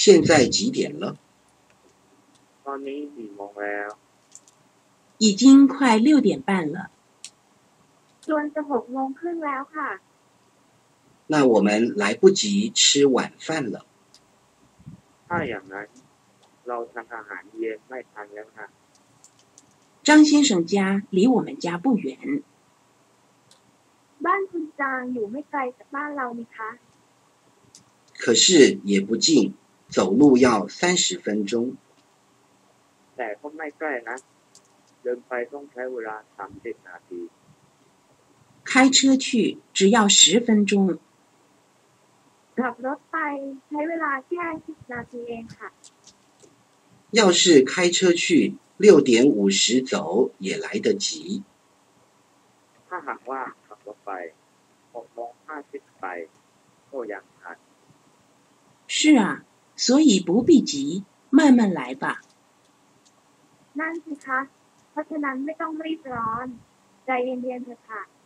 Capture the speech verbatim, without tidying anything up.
现在几点了？ ตอนนี้กี่โมงแล้ว已经快六点半了。 จวนจะหกโมงครึ่งแล้วค่ะ那我们来不及吃晚饭了。 ถ้าอย่างนั้นเราทานอาหารเย็นไม่ทันแล้วค่ะ张先生家离我们家不远。 บ้านคุณจางอยู่ไม่ไกลจากบ้านเรานี่คะ可是也不近，走路要三十分钟。 แต่ก็ไม่ใกล้นะเดินไปต้องใช้เวลาสามสิบนาที开车去只要十分钟。 ขับรถไปใช้เวลาแค่สิบนาทีเองค่ะ要是开车去，六点五十走也来得及。 ถ้าหากว่าขับรถไปหกโมงห้าสิบไปก็ยังทัน是啊，所以不必急，慢慢来吧。 นั่นสิคะ เพราะฉะนั้นไม่ต้องรีบร้อน ใจเย็นๆเถอะค่ะ